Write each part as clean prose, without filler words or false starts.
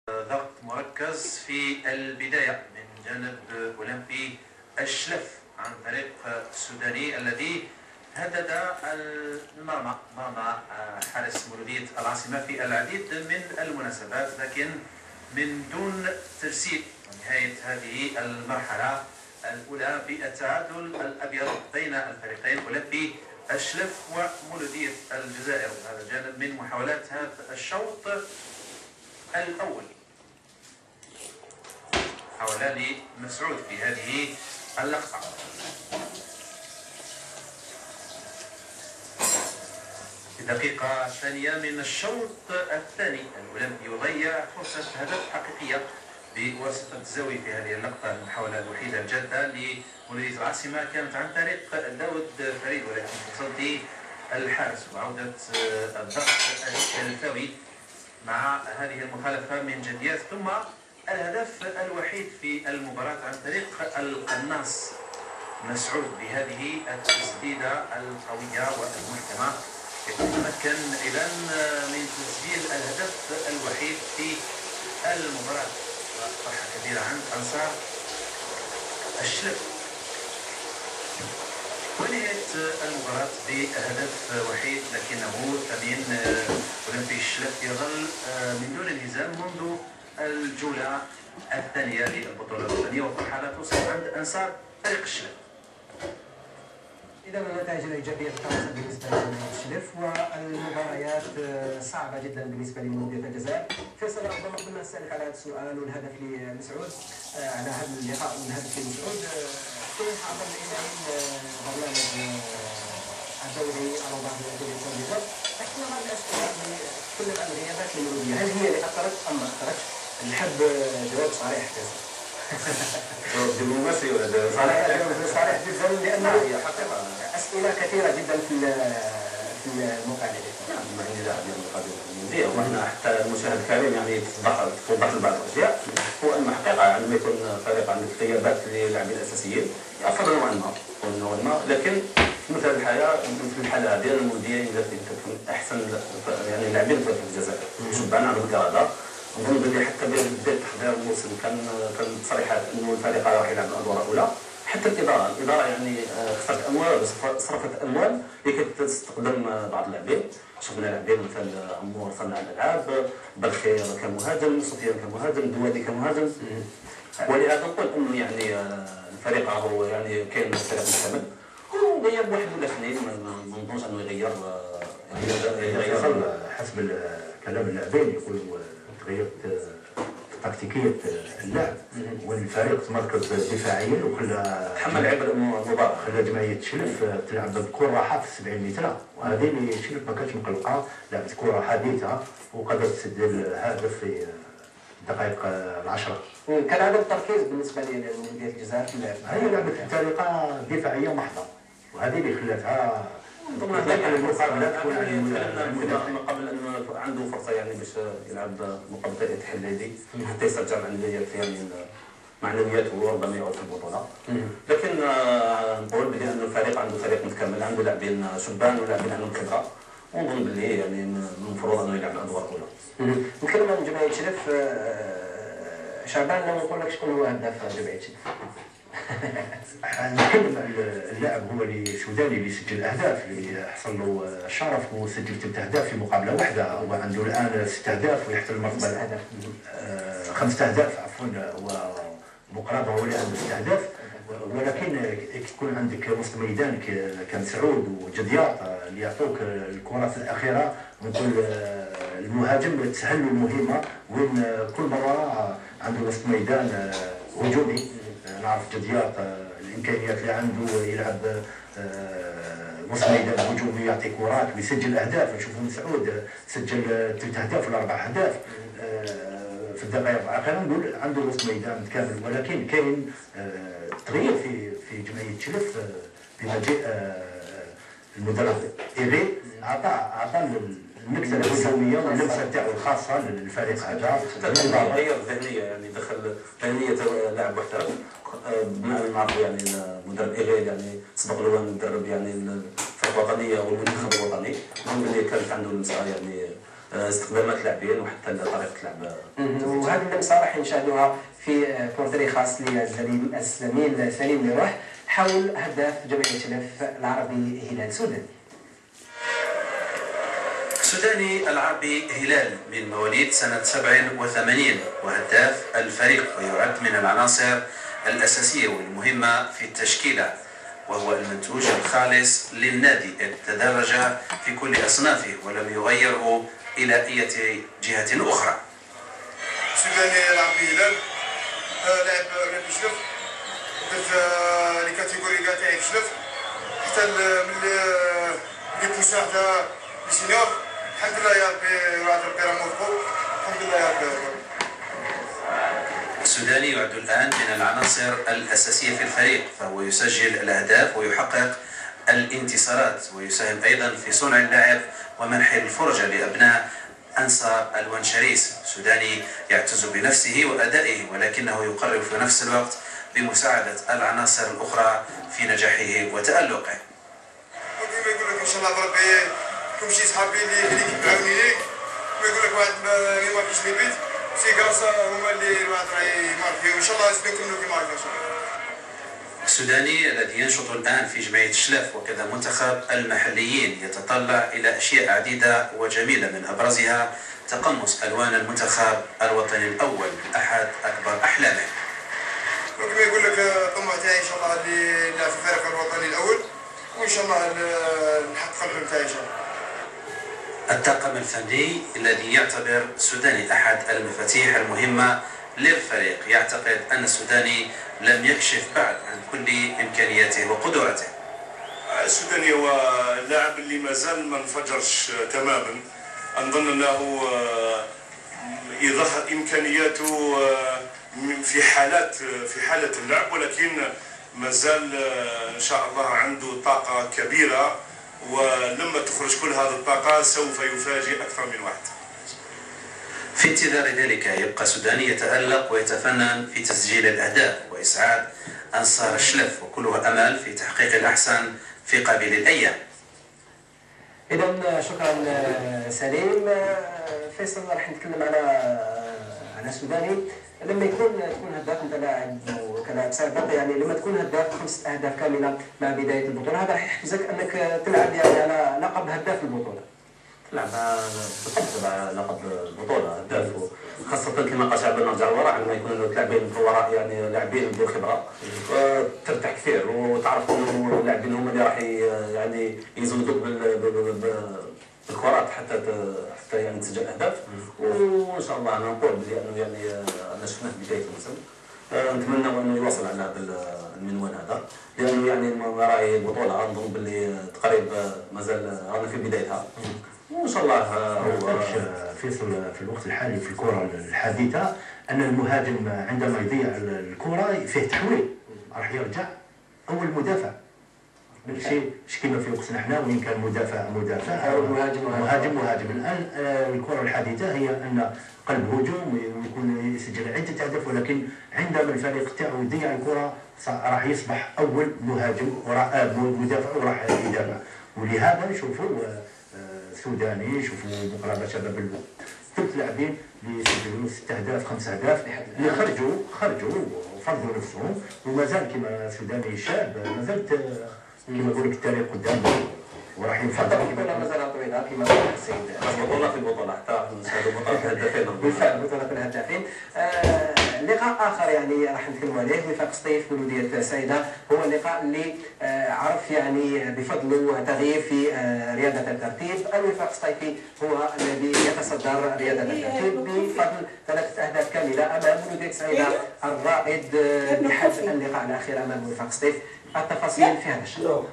ضغط مركز في البداية من جانب أولمبي الشلف عن طريق السوداني الذي هدد المرمى مرمى حارس مولودية العاصمة في العديد من المناسبات، لكن من دون ترسيل. نهاية هذه المرحلة الأولى بالتعادل الأبيض بين الفريقين أولمبي الشلف ومولودية الجزائر. هذا جانب من محاولات هذا الشوط الأول. حاول مسعود في هذه اللقطة. في الدقيقة الثانية من الشوط الثاني الأولمبي يضيع فرصة هدف حقيقية بواسطة الزاوية في هذه اللقطة. المحاولة الوحيدة الجادة لمولودية العاصمة كانت عن طريق داود فريد، ولكن تصدي الحارس وعودة الضغط الشلفاوي مع هذه المخالفة من جديات، ثم الهدف الوحيد في المباراة عن طريق القناص مسعود بهذه التسديدة القوية والمحكمة. يتمكن إذن من تسجيل الهدف الوحيد في المباراة. فرحة كبيرة عند أنصار الشلف. ونهاية المباراة بهدف وحيد، لكنه ثمين. أولمبي الشلف يظل من دون انهزام منذ الجولة الثانية للبطولة الوطنية، والفرحة لا توصف عند أنصار فريق الشلف. إذا النتائج الإيجابية تتواصل بالنسبة لجمهور الشلف، والمباريات صعبة جدا بالنسبة لمولودية الجزائر. فيصل، ربما قبل ما نسألك على هذا السؤال والهدف لمسعود، على هذا اللقاء والهدف لمسعود، كيف عبر الإعلاميين برنامج الدوري الرباعي الدوري التنظيمات تحكي بعض الأسئلة لكل الغيابات لمولودية، هل هي اللي أثرت أم ما أثرتش؟ نحب جواب صريح فيصل. جواب دبلوماسي ولا صريح جدا، لأن هي حقيقة أسئلة كثيرة جدا في الموقع الذي نعم. ما عندي لا ديال القضية الموندية، وحنا حتى المشاهد الكريم يعني توضح بعض الأشياء. هو أن حقيقة عندما يكون فريق عنده غيابات للاعبين الأساسيين يأثر نوعا ما، لكن مثل الحياة في الحالة ديال الموندية إذا تكون أحسن يعني اللاعبين في الجزائر شبان عندهم إرادة. نظن بلي حتى بداية تحضير الموسم كان تصريحات أنه الفريق راح يلعب الأدوار الأولى. حتى الإدارة يعني خسرت أموال، صرفت أموال لكي تستخدم بعض اللاعبين. شفنا لاعبين مثل عمور صناع الألعاب، بالخير كمهاجم، سفيان كمهاجم، دوادي كمهاجم. ولهذا نقول أنه يعني الفريق هو يعني كاين فريق مكتمل، وغياب واحد ولا اثنين ما نظنش أنه يغير حسب كلام اللاعبين. يقولوا تغيرت تكتيكية اللعب، والفريق تمركز دفاعيا وخلى تحمل عبء المباراة، خلى جمعية شلف تلعب بكرة راحة في 70 متر، وهذه اللي شلف ما كانتش مقلقة. لعبت كرة حديثة وقدرت تسجل هدف في الدقائق العشرة. كان عدم التركيز بالنسبة لمولودية الجزائر في اللعب. هي لعبت بطريقة دفاعية محضة، وهذه اللي خلاتها ضمن المقابلات تكون قبل انه عنده فرصه يعني باش يلعب مقابله الاتحاد الهندي حتى يسترجع معنويات يعني معنوياته وربما يعود في البطوله. لكن نقول بان الفريق عنده فريق متكامل، عنده لاعبين شبان ولاعبين عندهم خبره، ونظن باللي يعني من المفروض انه يلعب الادوار الاولى. نتكلم عن جمعيه شلف. شعبان، لو نقول لك شكون هو هداف جمعيه شلف؟ نتكلم اللاعب هو السوداني اللي سجل اهداف، اللي حصل له الشرف وسجل 3 اهداف في مقابله واحده. هو عنده الان 6 اهداف ويحتل المرتبه 5 اهداف عفوا، ومقرابه هو اللي عنده 6 اهداف. ولكن يكون عندك وسط ميدان كمسعود وجدياط اللي يعطوك الكرات الاخيره، ونقول المهاجم تسهل له المهمه، وين كل مره عنده وسط ميدان هجومي. نعرف جديات الامكانيات اللي عنده، يلعب وسط ميدان هجومي، يعطي كرات ويسجل اهداف. نشوفوا مسعود سجل 3 اهداف ولا 4 اهداف في الدقائق الاخيره. نقول عنده وسط ميدان متكامل، ولكن كاين تغيير في جمعيه شلف بمجيء المدرب إيغي. اعطى المكتبه الهجوميه واللمسه تاعو الخاصه للفريق هذا. غير ذهنيه، يعني دخل ذهنيه لاعب محترف. بما ان نعرفوا يعني المدرب إيغي يعني سبق له مدرب يعني الفرق الوطنيه والمنتخب الوطني، المهم اللي كانت عنده المساحه يعني استخدامات اللاعبين وحتى طريقه اللعب. وهذه اللمسه راح نشاهدوها في بورتري خاص للزميل سليم لروح حول هداف جمعيه شلف العربي هلال سوداني. السوداني العربي هلال من مواليد سنة 87 وهداف الفريق، ويعد من العناصر الأساسية والمهمة في التشكيلة، وهو المنتوج الخالص للنادي، تدرج في كل أصنافه ولم يغيره إلى أي جهة أخرى. السوداني العربي هلال لاعب اولمبي شلف، درت لي كاتيجوري كاع تاعي في شلف حتى من لي مساعده لي سينيور. الحمد لله يا ربي، وعد ربي راه موفق، الحمد لله يا ربي. السوداني يعد الآن من العناصر الأساسية في الفريق، فهو يسجل الأهداف ويحقق الانتصارات، ويساهم أيضا في صنع اللعب ومنح الفرجة لأبناء أنصار الونشريس. السوداني يعتز بنفسه وأدائه، ولكنه يقرر في نفس الوقت بمساعدة العناصر الأخرى في نجاحه وتألقه. ما يقول لك إن شاء الله بربي كل شي صحابي اللي كيدعموني لي، ما يقول لك واحد ما فيش لي بيت سي كراسة هما اللي الواحد راه يمارك فيهم، إن شاء الله نكملوا كيما هكا إن شاء الله. السوداني الذي ينشط الآن في جمعية الشلف وكذا منتخب المحليين يتطلع إلى أشياء عديدة وجميلة، من أبرزها تقمص ألوان المنتخب الوطني الأول، أحد أكبر أحلامه. كما يقول لك الطموح تاعي إن شاء الله اللي نلعب في الفريق الوطني الأول، وإن شاء الله نحقق الحلم تاعي إن شاء الله. الطاقم الفني الذي يعتبر السوداني أحد المفاتيح المهمة للفريق، يعتقد أن السوداني لم يكشف بعد عن كل إمكانياته وقدراته. السوداني هو اللاعب اللي مازال ما انفجرش تماما، نظن انه يظهر امكانياته في حالة اللعب، ولكن مازال ان شاء الله عنده طاقة كبيرة، ولما تخرج كل هذه الطاقة سوف يفاجئ أكثر من واحد. في انتظار ذلك يبقى السوداني يتألق ويتفنن في تسجيل الأهداف وإسعاد أنصار الشلف، وكلها أمل في تحقيق الأحسن في قابل الأيام. إذا شكرا سليم. فيصل راح نتكلم على السوداني لما تكون هداف انت لاعب وكلاعب سابق، يعني لما تكون هداف 5 أهداف كامله مع بدايه البطوله، هذا راح يحفزك انك تلعب يعني على لقب هداف البطوله. تلعب بالضبط لقب البطوله هداف، خاصه كما قال شعب نرجع للوراء عندما يكونوا اللاعبين في الوراء يعني لاعبين ذو خبره، ترتاح كثير وتعرف انه اللاعبين هم اللي راح يعني يزودوك بالكرات حتى يعني تسجل اهداف. وان شاء الله انا نقول بانه يعني انا شفناه في بدايه الموسم، نتمنى انه يواصل على هذا المنوال هذا، لانه يعني راهي البطوله نظن باللي تقريب مازال رانا في بدايتها، وان شاء الله هو فيصل في الوقت الحالي في الكره الحديثه ان المهاجم عندما يضيع الكره فيه تحويل راح يرجع اول مدافع، مش كما في وقتنا احنا وين كان مدافع او مهاجم. الان الكره الحديثه هي ان قلب هجوم ويكون يسجل عده اهداف، ولكن عندما الفريق تاعو يضيع الكره راح يصبح اول مهاجم مدافع وراح يدافع. ولهذا نشوفوا السوداني نشوفوا مقربه شباب 3 لاعبين اللي سجلوا 6 أهداف 5 أهداف اللي خرجوا وفرضوا نفسهم، ومازال كما السوداني شاب مازال كما نقول لك التاريخ قدامه وراح ينفضل كما مازال طويله كما قال السيد البطوله في البطوله حتى نشاهدوا بطوله الهدافين. بالفعل بطوله الهدافين. لقاء اخر يعني راح نتكلموا عليه، وفاق سطيف بمديريه سعيده، هو اللقاء اللي عرف يعني بفضله تغيير في رياده الترتيب. الوفاق السطيفي هو الذي يتصدر رياده الترتيب بفضل 3 أهداف كامله امام مديريه سعيده الرائد بحد اللقاء الاخير امام الوفاق السطيف. التفاصيل في هذا الشان.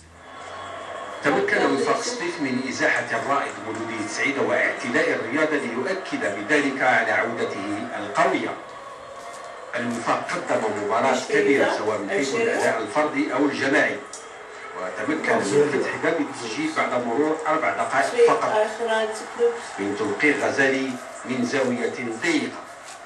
تمكن وفاق سطيف من إزاحة الرائد مولودية سعيدة واعتداء الرياضة ليؤكد بذلك على عودته القوية. الوفاق قدم مباراة كبيرة سواء من حيث الأداء الفردي أو الجماعي، وتمكن من فتح باب التسجيل بعد مرور 4 دقائق فقط من توقيع غزالي من زاوية ضيقة.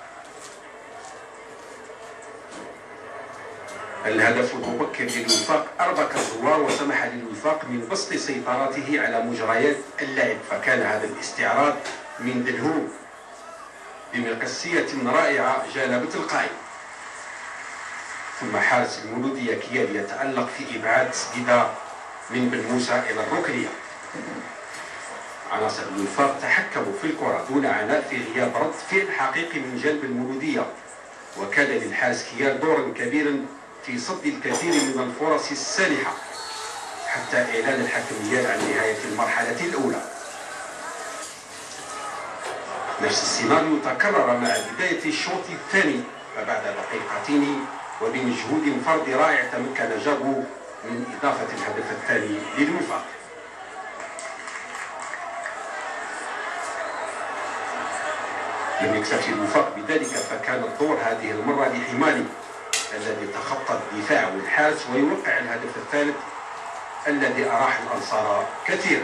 الهدف المبكر للوفاق أربك الزوار وسمح للوفاق من بسط سيطرته على مجريات اللعب، فكان هذا الاستعراض من دلهوب بمقسية رائعة جالبت القائم، ثم حارس المولودية كيال يتألق في إبعاد تسديدة من بن موسى إلى الركنية. عناصر الوفاق تحكموا في الكرة دون عناء في غياب رد فعل حقيقي من جانب المولودية، وكان للحارس كيال دورا كبيرا في صد الكثير من الفرص السانحة حتى إعلان الحكميات عن نهاية المرحلة الأولى. نفس السيناريو تكرر مع بداية الشوط الثاني، فبعد دقيقتين وبمجهود فردي رائع تمكن جابو من إضافة الهدف الثاني للوفاق. لم يكتفي الوفاق بذلك، فكان الدور هذه المرة لحماني الذي تخطى الدفاع والحارس ويوقع الهدف الثالث الذي أراح الأنصار كثيرا.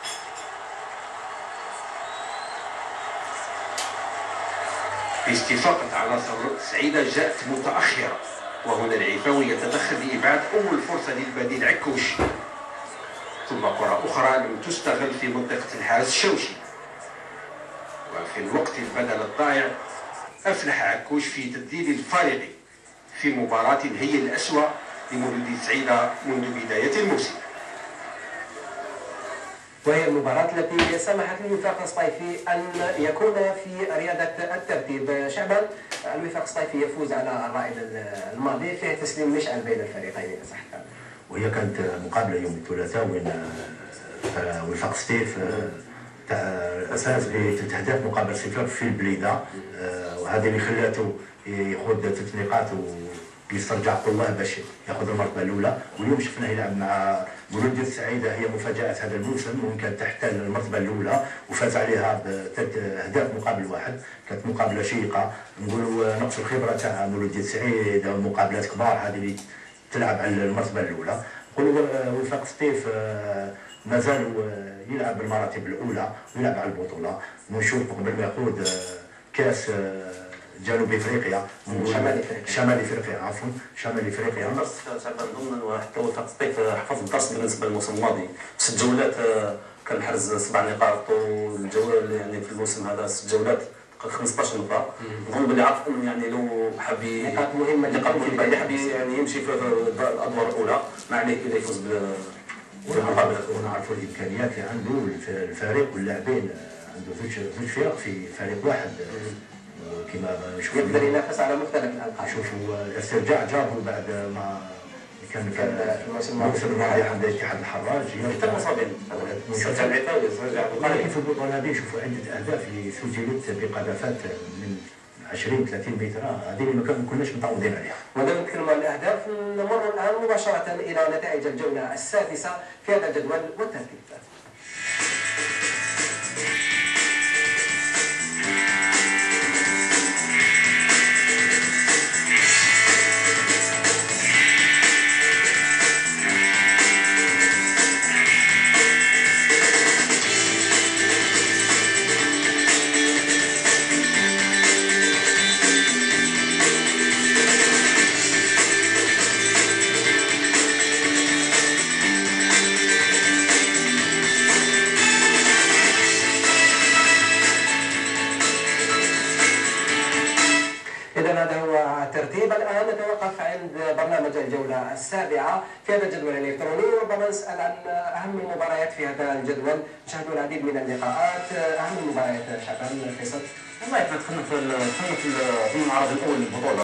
استفاقة عناصر سعيدة جاءت متأخرة، وهنا العفاوي يتدخل لإبعاد أول فرصة للبديل عكوش، ثم كرة أخرى لم تستغل في منطقة الحارس الشوشي، وفي الوقت البدل الضائع أفلح عكوش في تبديل الفارق في مباراة هي الأسوأ لمولودية سعيدة منذ بداية الموسم. وهي المباراة التي سمحت للوفاق الصيفي أن يكون في ريادة الترتيب. شعبان، الوفاق الصيفي يفوز على الرائد الماضي فيه تسليم مشعل بين الفريقين إذا صح التعبير. وهي كانت مقابلة يوم الثلاثاء وين وفاق سطيف فاز ب3 أهداف مقابل 0 في البليده، وهذه اللي خلاته ياخذ 3 نقاط ويسترجع قواه باش ياخذ المرتبه الاولى. واليوم شفناه يلعب مع مولودية سعيدة، هي مفاجاه هذا الموسم، وكانت تحتل المرتبه الاولى وفاز عليها ب3 أهداف مقابل 1. كانت مقابله شيقه، نقولوا نقص الخبره تاع مولودية سعيدة ومقابلات كبار هذه اللي تلعب على المرتبه الاولى. نقولوا وفاق سطيف مازال يلعب بالمراتب الاولى ويلعب على البطوله، ونشوف قبل ما يقود كاس جنوب افريقيا، شمال افريقيا عفوا شمال افريقيا. الدرس تعبان ضمنا، وحتى وفاق سطيف حفظ الدرس بالنسبه للموسم الماضي. 6 جولات كان حرز 7 نقاط، والجوله يعني في الموسم هذا 6 جولات 15 نقطه. نظن باللي عرف انه يعني لو حاب نقاط مهمه اللي حاب يعني يمشي في الادوار الاولى ما عليه الا يفوز ونعرفوا الامكانيات اللي عنده الفريق واللاعبين، عنده زوج فرق في فريق واحد كما نشوفوا يقدر ينافس على مختلف الالقاب. شوفوا الاسترجاع جابوا بعد ما كان في الموسم الماضي عند اتحاد الحراج حتى المصابين استرجع العتاوي ولكن في البطوله هذه شوفوا عده اهداف اللي سجلت بقذافات من 20 30 متر، هذه اللي ما كناش متعودين عليها. ودام نتكلموا عن الاهداف، نمر الان مباشره الى نتائج الجوله السادسه في هذا الجدول والترتيب. الآن نتوقف عند برنامج الجولة السابعة في هذا الجدول الإلكتروني، وربما نسأل عن أهم المباريات في هذا الجدول. نشاهدوا العديد من اللقاءات. أهم المباريات شعبان فيصل. والله احنا دخلنا في العرض الأول للبطولة.